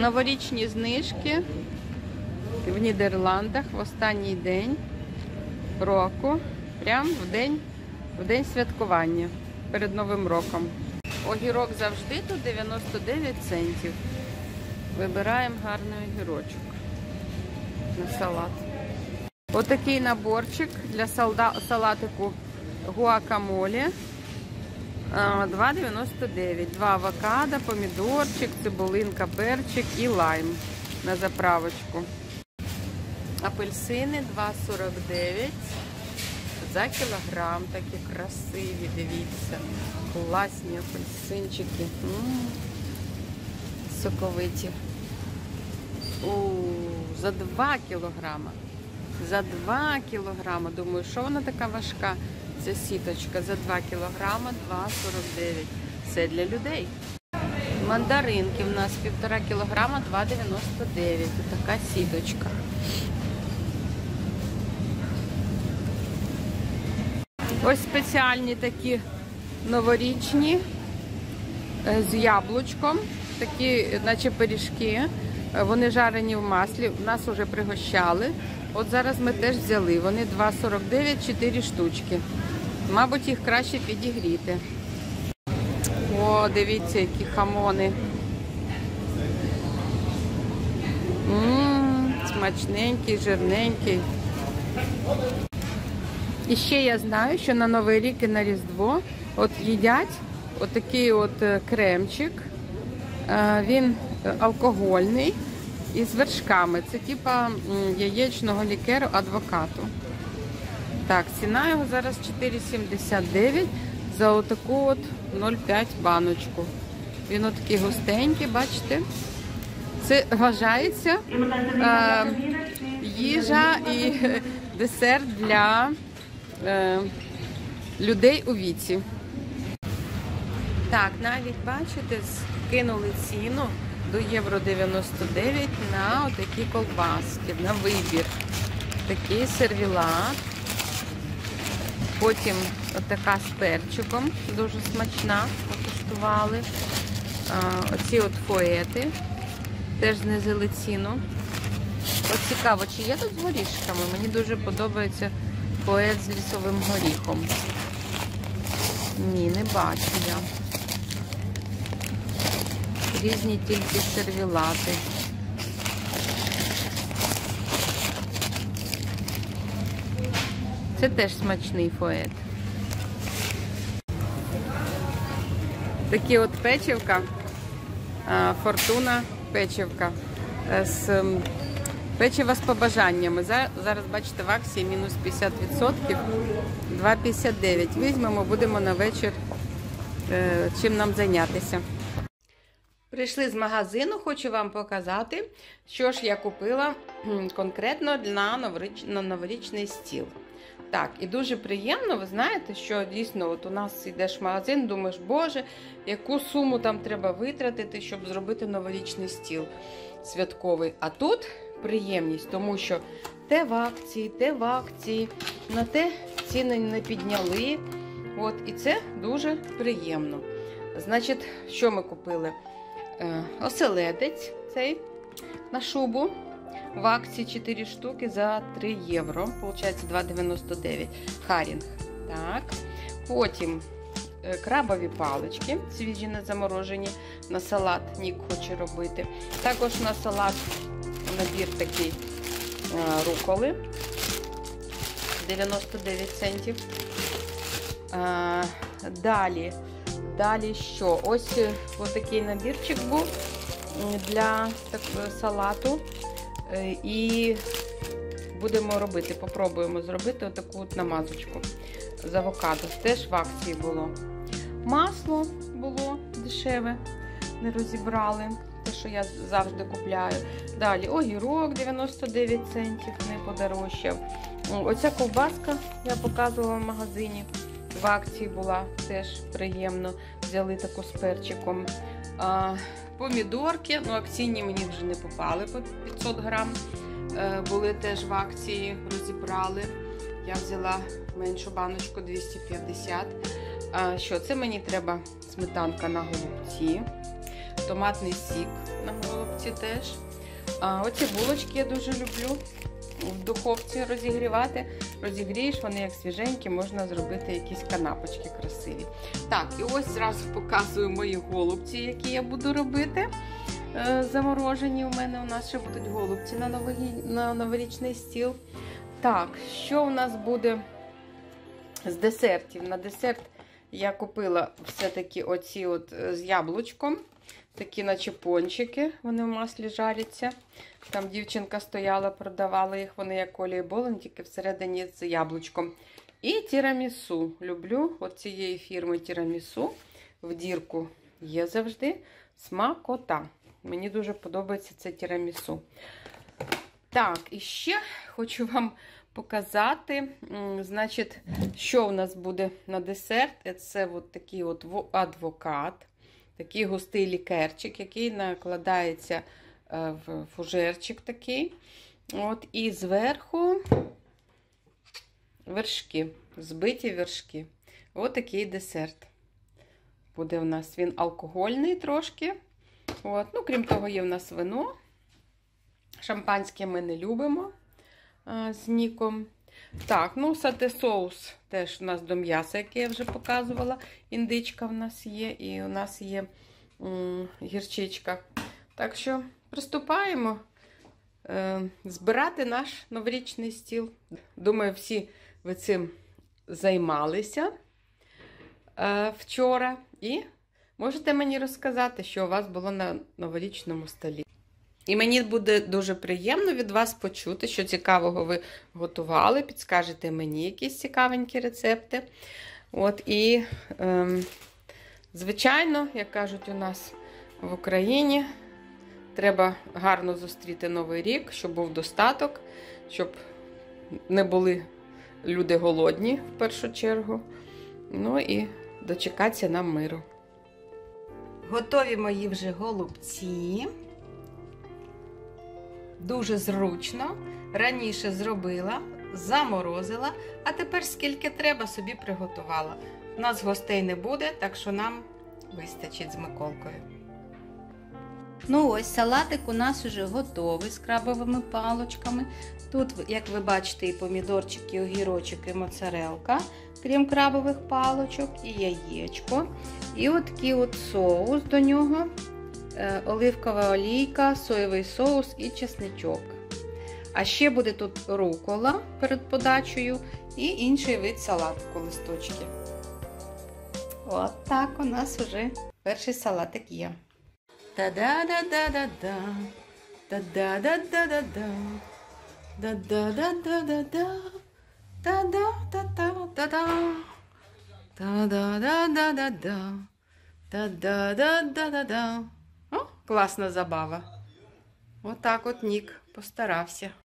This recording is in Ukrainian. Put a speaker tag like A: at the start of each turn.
A: Новорічні знижки в Нідерландах в останній день року, прямо в день святкування, перед Новим роком. Огірок завжди тут 99 центів. Вибираємо гарний огірочок на салат. Отакий наборчик для салатику гуакамолі. 2,99. 2 авокадо, помідорчик, цибулинка, перчик і лайм на заправочку. Апельсини 2,49 за кілограм. Такі красиві, дивіться. Класні апельсинчики. Соковиті. За 2 кілограма. За 2 кілограма. Думаю, що вона така важка? Ця сіточка за 2 кілограма 2,49. Це для людей. Мандаринки в нас 1,5 кілограма 2,99. Така сіточка. Ось спеціальні такі новорічні з яблучком. Такі, наче пиріжки. Вони жарені в маслі. Нас вже пригощали. От зараз ми теж взяли. Вони 2,49, 4 штучки. Мабуть, їх краще підігріти. О, дивіться, які хамони. Смачненький, жирненький. І ще я знаю, що на Новий рік і на Різдво от їдять отакий от кремчик. Він алкогольний і з вершками. Це типа яєчного лікеру адвокату. Так, ціна його зараз 4,79 за отаку от 0,5 баночку. Він отакий густенький, бачите? Це вважається їжа і десерт для людей у віці. Так, навіть, бачите, скинули ціну до євро 99 на отакі ковбаски, на вибір. Такий сервілат. Потім отака з перчиком, дуже смачна, покуштували. Оці от фоети, теж знизили ціну. От цікаво, чи є тут з горішками? Мені дуже подобається фоет з лісовим горіхом. Ні, не бачу я. Різні тільки сервілати. Це теж смачний фоет. Такі от печивка, фортуна печивка, печива з побажаннями. Зараз, бачите, в акції мінус 50%, 2,59. Візьмемо, будемо на вечір, чим нам зайнятися. Прийшли з магазину, хочу вам показати, що ж я купила конкретно на новорічний стіл. Так, і дуже приємно, ви знаєте, що дійсно от у нас йдеш в магазин, думаєш, боже, яку суму там треба витратити, щоб зробити новорічний стіл святковий. А тут приємність, тому що те в акції, на те ціни не підняли. От, і це дуже приємно. Значить, що ми купили? Оселедець цей на шубу. В акції 4 штуки за 3 євро. Получається 2,99. Харінг. Так. Потім крабові палички, свіжі не заморожені. На салат Нік хоче робити. Також на салат набір такий руколи. 99 центів. Далі що? Ось такий набірчик був для салату. І будемо робити, попробуємо зробити отаку от намазочку з авокадо. Теж в акції було. Масло було дешеве, не розібрали, те, що я завжди купляю. Далі огірок 99 центів, не подорожчав. Оця ковбаска я показувала в магазині. В акції була, теж приємно. Взяли таку з перчиком. Помідорки, ну акційні мені вже не попали по 500 грам. Були теж в акції, розібрали. Я взяла меншу баночку 250. Що, це мені треба сметанка на голубці. томатний сік на голубці теж. А оці булочки я дуже люблю в духовці розігрівати. Розігрієш, вони як свіженькі, можна зробити якісь канапочки красиві. Так, і ось зразу показую мої голубці, які я буду робити. Заморожені у мене, у нас ще будуть голубці на новорічний стіл. Так, що у нас буде з десертів? На десерт я купила все-таки оці от з яблучком. Такі наче пончики, вони в маслі жаряться. Там дівчинка стояла, продавала їх, вони як олій-болон, тільки всередині з яблучком. І тірамісу. Люблю от цієї фірми тірамісу. В дірку є завжди. Смакота. Мені дуже подобається це тірамісу. Так, і ще хочу вам показати, значить, що у нас буде на десерт. Це от такий от адвокат. Такий густий лікерчик, який накладається в фужерчик такий. От, і зверху вершки, збиті вершки. Ось такий десерт буде в нас. Він алкогольний трошки. От. Ну, крім того, є в нас вино. Шампанське ми не любимо з Ніком. Так, ну, сате-соус теж у нас до м'яса, яке я вже показувала. Індичка в нас є, і у нас є гірчичка. Так що приступаємо збирати наш новорічний стіл. Думаю, всі ви цим займалися вчора. І можете мені розказати, що у вас було на новорічному столі. І мені буде дуже приємно від вас почути, що цікавого ви готували. Підскажете мені якісь цікавенькі рецепти. От, і, звичайно, як кажуть у нас в Україні, треба гарно зустріти Новий рік, щоб був достаток, щоб не були люди голодні в першу чергу. Ну і дочекатися нам миру. Готові мої вже голубці. Дуже зручно. Раніше зробила, заморозила, а тепер скільки треба собі приготувала. У нас гостей не буде, так що нам вистачить з Миколкою. Ну ось, салатик у нас вже готовий з крабовими палочками. Тут, як ви бачите, і помідорчик, і огірочок, і моцарелка, крім крабових палочок, і яєчко. І от такий от соус до нього. Оливкова олійка, соєвий соус і чесничок. А ще буде тут рукола перед подачею і інший вид салатику, листочки. От так у нас вже перший салатик є. Та-да-да-да-да-да. Та-да-да-да-да-да. Та-да-да-да-да-да. Та-да-да-да-да-да. Та-да-да-да-да-да. Та-да-да-да-да-да. О, класна забава. Отак от Нік постарався.